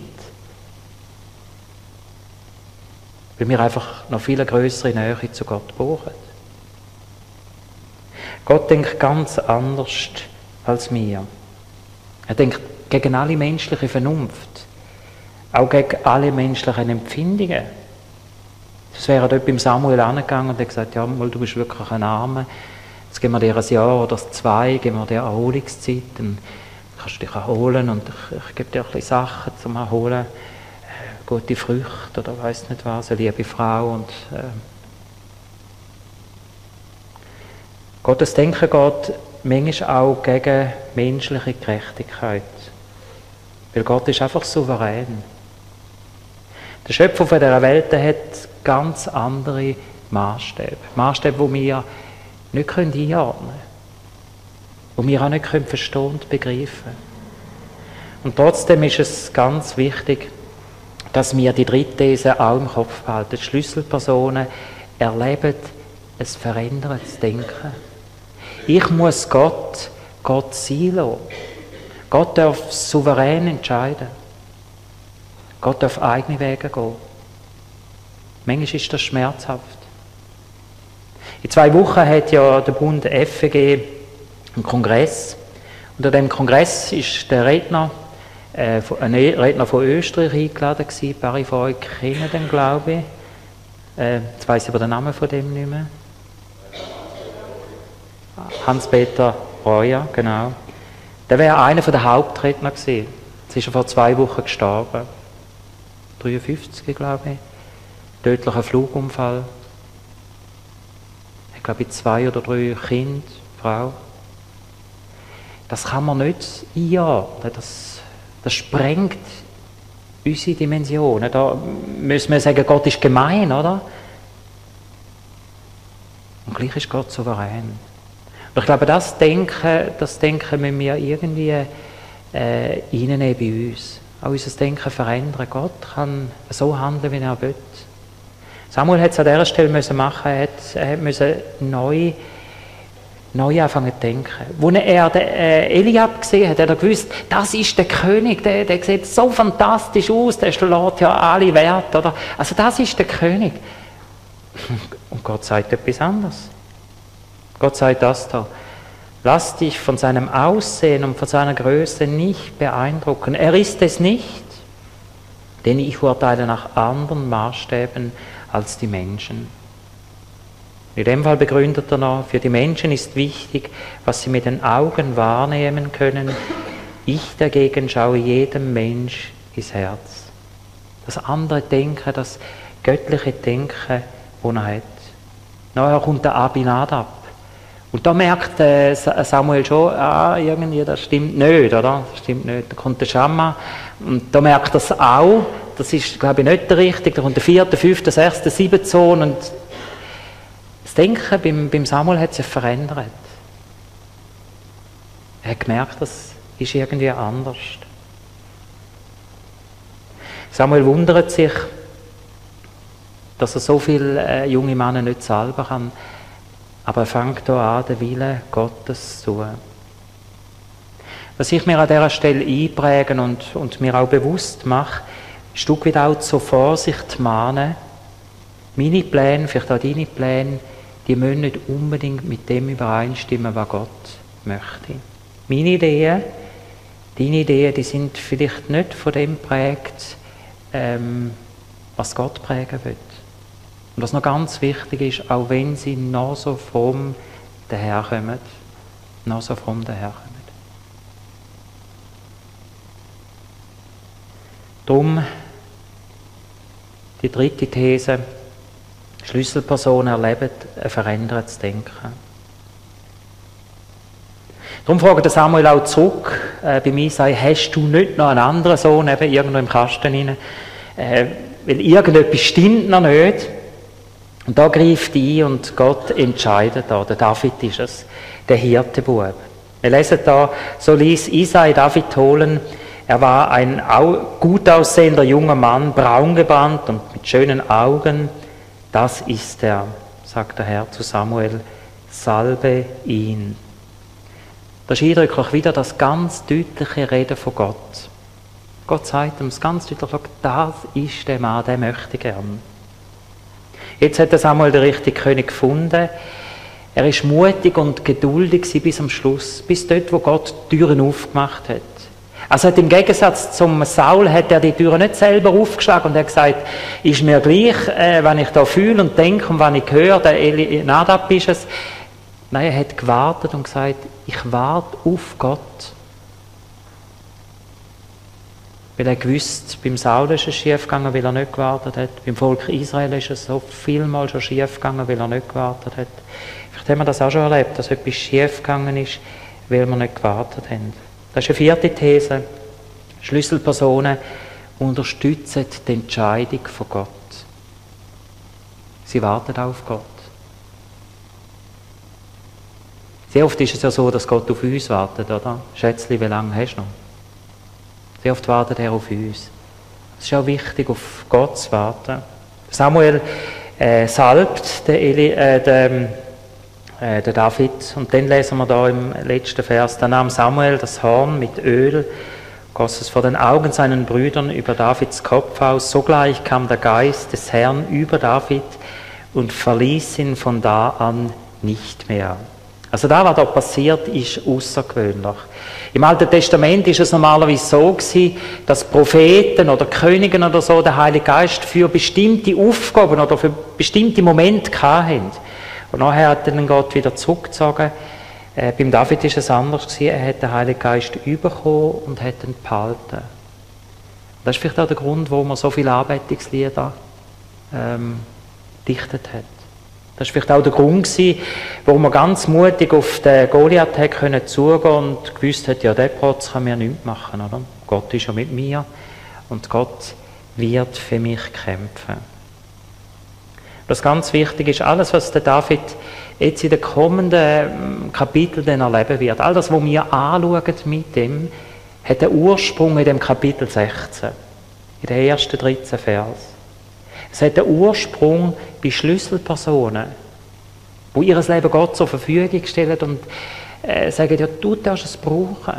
Weil wir einfach noch viel größere Nähe zu Gott brauchen. Gott denkt ganz anders als wir. Er denkt gegen alle menschliche Vernunft, auch gegen alle menschlichen Empfindungen. Das wäre dort beim Samuel angegangen und hat gesagt, ja, du bist wirklich ein Armer, jetzt geben wir dir ein Jahr oder zwei, geben wir dir Erholungszeit, dann kannst du dich erholen und ich gebe dir ein bisschen Sachen zum Erholen, gute Früchte oder weiss nicht was, eine liebe Frau. Und Gottes Denken geht manchmal auch gegen menschliche Gerechtigkeit, weil Gott ist einfach souverän. Der Schöpfer von dieser Welt hat ganz andere Maßstäbe. Maßstäbe, die wir nicht einordnen können. Die wir auch nicht verstehen und begreifen. Und trotzdem ist es ganz wichtig, dass wir die dritte These auch im Kopf behalten. Die Schlüsselpersonen erleben ein verändertes Denken. Ich muss Gott sein lassen. Gott darf souverän entscheiden. Gott darf eigene Wege gehen. Manchmal ist das schmerzhaft. In 2 Wochen hat ja der Bund FEG einen Kongress. Und an diesem Kongress ist der Redner, ein Redner von Österreich eingeladen gewesen. Ein paar von euch kennen den, glaube ich. Jetzt weiss ich aber den Namen von dem nicht mehr. Hans-Peter Breuer, genau. Der wäre einer der Hauptredner gewesen. Jetzt ist er vor 2 Wochen gestorben. 53, glaube ich. Tödlicher Flugunfall. Ich glaube, 2 oder 3 Kinder, Frau. Das kann man nicht einordnen. Das sprengt unsere Dimensionen. Da müssen wir sagen, Gott ist gemein, oder? Und gleich ist Gott souverän. Und ich glaube, das Denken müssen wir irgendwie reinnehmen bei uns. Auch unser Denken verändern. Gott kann so handeln, wie er will. Samuel hat es an dieser Stelle machen. Er musste neu anfangen zu denken. Als er den Eliab gesehen hat, hat er gewusst, das ist der König, der sieht so fantastisch aus, der schlägt ja alle Werte. Oder? Also das ist der König. Und Gott sagt etwas anderes. Gott sagt das da. Lass dich von seinem Aussehen und von seiner Größe nicht beeindrucken. Er ist es nicht, denn ich urteile nach anderen Maßstäben als die Menschen. In dem Fall begründet er noch, für die Menschen ist wichtig, was sie mit den Augen wahrnehmen können. Ich dagegen schaue jedem Mensch ins Herz. Das andere Denken, das göttliche Denken, das er hat. Nachher kommt der Abinadab. Und da merkt Samuel schon, irgendwie, das stimmt nicht, oder? Das stimmt nicht. Da kommt der Schamma und da merkt er es auch, das ist, glaube ich, nicht der Richtige. Da kommt der 4., 5., 6., 7. Sohn und das Denken beim Samuel hat sich verändert. Er hat gemerkt, das ist irgendwie anders. Samuel wundert sich, dass er so viele junge Männer nicht salben kann, aber er fängt hier an, den Willen Gottes zu tun. Was ich mir an dieser Stelle einprägen und mir auch bewusst mache, ein Stück weit auch zur Vorsicht mahnen, meine Pläne, vielleicht auch deine Pläne, die müssen nicht unbedingt mit dem übereinstimmen, was Gott möchte. Meine Ideen, deine Ideen, die sind vielleicht nicht von dem geprägt, was Gott prägen will. Und was noch ganz wichtig ist, auch wenn sie noch so fromm daherkommen, Darum die dritte These: Schlüsselpersonen erleben ein verändertes Denken. Darum fragt Samuel auch zurück bei mir, sagt, hast du nicht noch einen anderen Sohn eben irgendwo im Kasten rein? Weil irgendetwas stimmt noch nicht. Und da greift ein und Gott entscheidet da. Der David ist es, der Hirtebub. Wir lesen da, so ließ Isai David holen. Er war ein gut aussehender junger Mann, braun gebrannt und mit schönen Augen. Das ist er, sagt der Herr zu Samuel, salbe ihn. Das ist eindrücklich wieder das ganz deutliche Reden von Gott. Gott sagt ihm ganz deutlich, das ist der Mann, den möchte ich gern. Jetzt hat Samuel den richtigen König gefunden. Er ist mutig und geduldig bis am Schluss, bis dort, wo Gott die Türen aufgemacht hat. Also im Gegensatz zum Saul hat er die Türen nicht selber aufgeschlagen und hat gesagt, ist mir gleich, wenn ich da fühle und denke und wenn ich höre, der Nadab ist es. Nein, er hat gewartet und gesagt, ich warte auf Gott. Weil er gewusst, beim Saul ist es schief gegangen, weil er nicht gewartet hat. Beim Volk Israel ist es so vielmal schon schief gegangen, weil er nicht gewartet hat. Vielleicht haben wir das auch schon erlebt, dass etwas schief gegangen ist, weil wir nicht gewartet haben. Das ist eine vierte These. Schlüsselpersonen unterstützen die Entscheidung von Gott. Sie warten auf Gott. Sehr oft ist es ja so, dass Gott auf uns wartet, oder? Schätzli, wie lange hast du noch? Sehr oft wartet er auf uns. Es ist auch wichtig, auf Gott zu warten. Samuel salbt den David. Und dann lesen wir da im letzten Vers, da nahm Samuel das Horn mit Öl, goss es vor den Augen seinen Brüdern über Davids Kopf aus. Sogleich kam der Geist des Herrn über David und verließ ihn von da an nicht mehr. Also da, was da passiert, ist außergewöhnlich. Im Alten Testament ist es normalerweise so gewesen, dass Propheten oder Könige oder so den Heiligen Geist für bestimmte Aufgaben oder für bestimmte Momente hatten. Und nachher hat dann Gott wieder zurückgezogen. Beim David ist es anders gewesen. Er hat den Heiligen Geist bekommen und hat ihn behalten. Das ist vielleicht auch der Grund, warum er so viele Anbetungslieder dichtet hat. Das war vielleicht auch der Grund, warum er ganz mutig auf den Goliath zugehen konnte und gewusst hat, ja, der Protz kann mir nichts machen, oder? Gott ist ja mit mir und Gott wird für mich kämpfen. Das ganz wichtig ist, alles, was der David jetzt in den kommenden Kapiteln dann erleben wird, all das, was wir anschauen mit dem, hat einen Ursprung in dem Kapitel 16, in den ersten 13 Vers. Es hat einen Ursprung bei Schlüsselpersonen, die ihr Leben Gott zur Verfügung stellen und sagen, ja, du darfst es brauchen.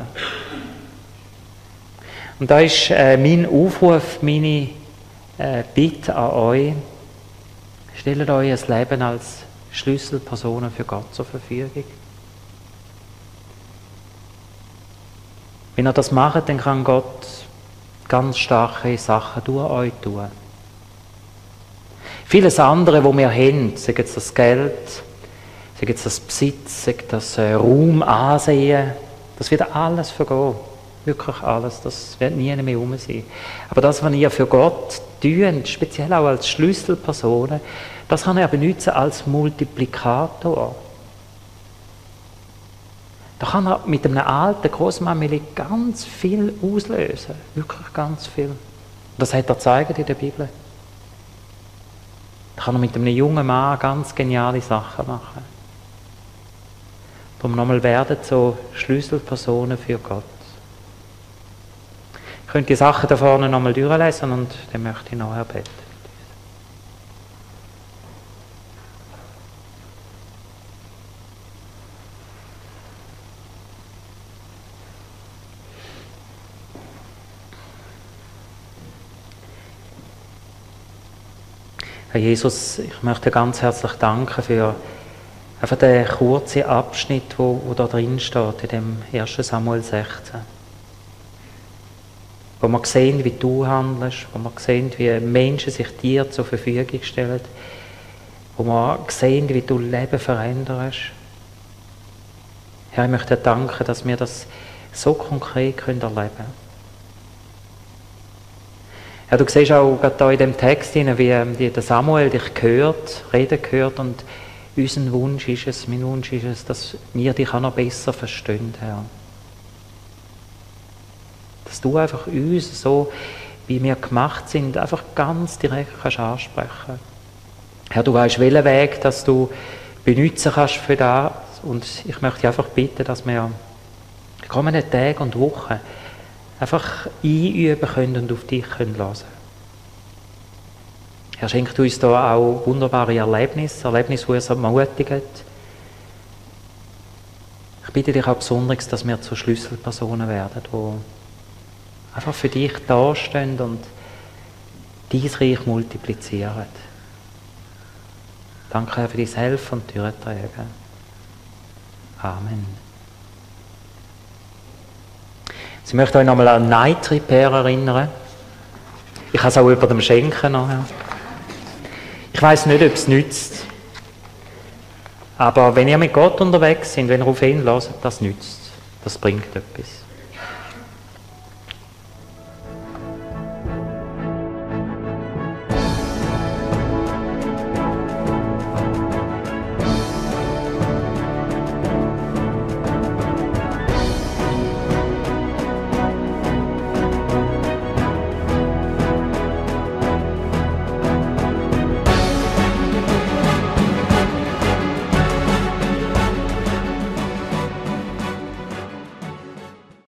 Und da ist mein Aufruf, meine Bitte an euch, stellt euch ein Leben als Schlüsselpersonen für Gott zur Verfügung. Wenn ihr das macht, dann kann Gott ganz starke Sachen durch euch tun. Vieles andere, was wir haben, sei es das Geld, sei es das Besitz, sei das Ruhm, Ansehen, das wird alles vergehen. Wirklich alles, das wird nie mehr rum sein. Aber das, was ihr für Gott tut, speziell auch als Schlüsselpersonen, das kann er benutzen als Multiplikator. Da kann er mit einem alten Großmameli ganz viel auslösen. Wirklich ganz viel. Das hat er gezeigt in der Bibel. Da kann er mit einem jungen Mann ganz geniale Sachen machen. Darum nochmal werden so Schlüsselpersonen für Gtt. Ich könnt die Sachen da vorne nochmal durchlesen und dann möchte ich nachher beten. Herr Jesus, ich möchte ganz herzlich danken für einfach den kurzen Abschnitt, wo da drin steht, in dem 1. Samuel 16. Wo wir sehen, wie du handelst, wo wir sehen, wie Menschen sich dir zur Verfügung stellen, wo wir sehen, wie du Leben veränderst. Herr, ich möchte dir danken, dass wir das so konkret erleben können. Ja, du siehst auch gerade hier in dem Text, wie der Samuel dich reden hört und mein Wunsch ist es, dass wir dich auch noch besser verstehen, Herr. Dass du einfach uns, so wie wir gemacht sind, einfach ganz direkt kannst ansprechen. Herr, du weißt, welchen Weg, dass du benutzen kannst für das, und ich möchte dich einfach bitten, dass wir die kommenden Tage und Wochen einfach einüben können und auf dich hören können. Er schenkt uns da auch wunderbare Erlebnisse, die uns ermutigen. Ich bitte dich auch besonders, dass wir zu Schlüsselpersonen werden, die einfach für dich dastehen und dein Reich multiplizieren. Danke, Herr, für dein Helfen und Türenträgen. Amen. Ich möchte euch nochmal an Night Repair erinnern. Ich kann es auch über dem schenken nachher. Ich weiss nicht, ob es nützt. Aber wenn ihr mit Gott unterwegs seid, wenn ihr auf ihn hört, das nützt. Das bringt etwas.